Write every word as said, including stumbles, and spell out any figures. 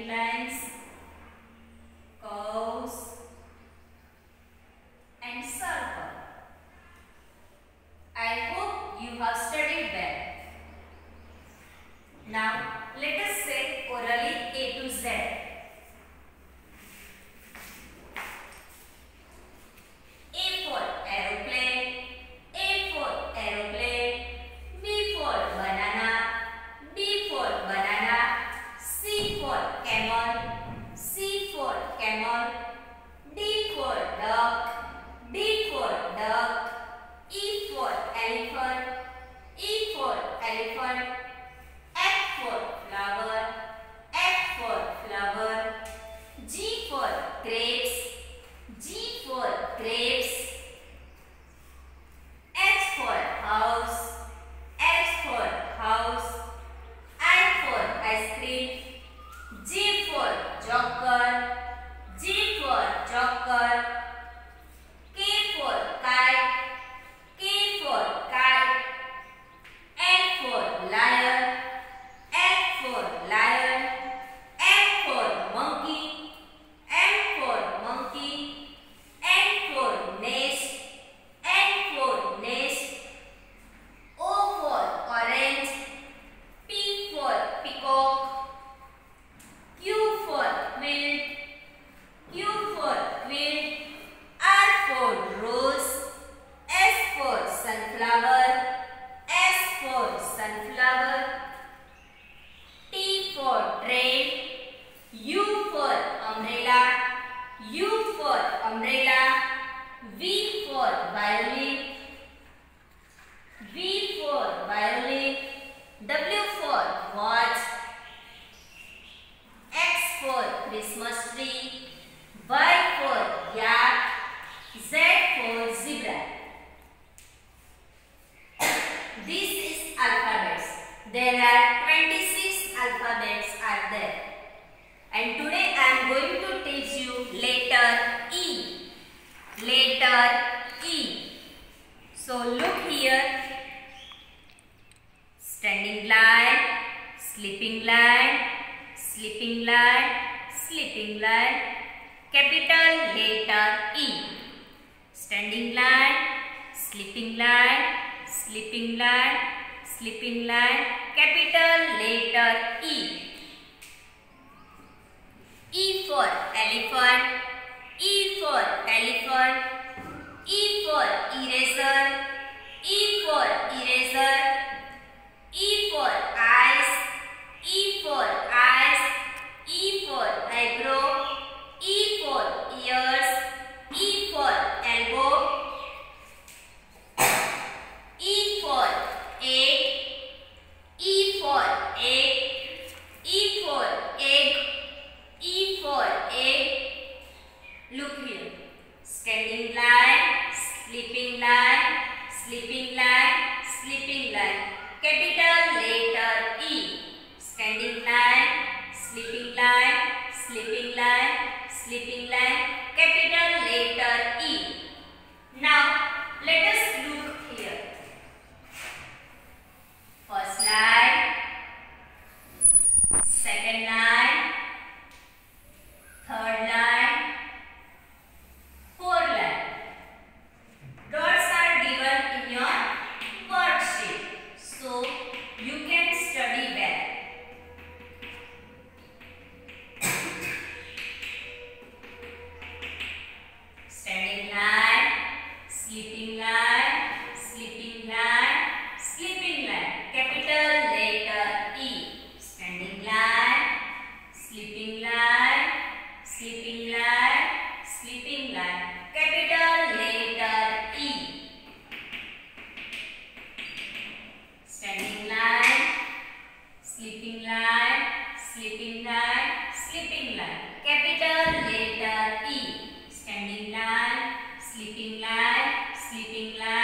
writing lines, curves and circle. I hope you have studied well. Now let us say orally A to Z. A for aeroplane, A for aeroplane, B for banana, B for banana, C for camel, C for camel, D for duck, D for duck, E for elephant, E for elephant, F for flower, F for flower, G for grapes, G for grapes, H for house, H for house, I for ice cream, J for joker, J for joker, K for kite, K for kite, L for lion, L for lion, M for monkey, M for monkey, N for nest, N for nest, O for orange, P for peacock, Q for quilt, Q for quilt, R for rose, S for sunflower, S for sunflower, T for train, U for umbrella, U for umbrella, V for violin, V for violin, W for watch, X for Christmas tree, Y for yak, Z for zebra. This is alphabets. There are twenty-six alphabets are there. And today I am going to teach you letter E. Letter E. So look here. Standing line, sleeping line, sleeping line, sleeping line. Capital letter E. Standing line, sleeping line, sleeping line, sleeping line. Capital letter E. E for elephant, E for elephant, E for eraser, E for eraser, E for eyes, E for eyes, E for eyebrow, E for ears, E for elbow, E for egg, E for egg, E for egg, E for egg. Look here. Standing line, sleeping line, sleeping line, sleeping line. Capital letter E. Standing line, sleeping line, sleeping line, sleeping line. Capital letter E. Now let us look here. First line, second line, third line, fourth line. Dots are given in your worksheet, so you can study well. Standing line, sleeping line, sleeping line, sleeping line. Capital letter E. Standing line, sleeping line, sleeping line, sleeping line. Capital letter E. Standing line, sleeping line, sleeping line, sleeping line. Capital letter E. Standing line, sleeping line, sleeping line.